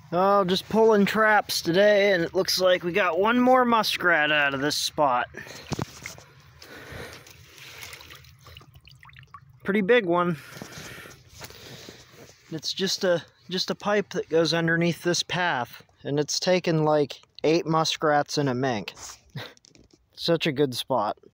Oh, just pulling traps today, and it looks like we got one more muskrat out of this spot. Pretty big one. It's just a pipe that goes underneath this path, and it's taken like 8 muskrats and a mink. Such a good spot.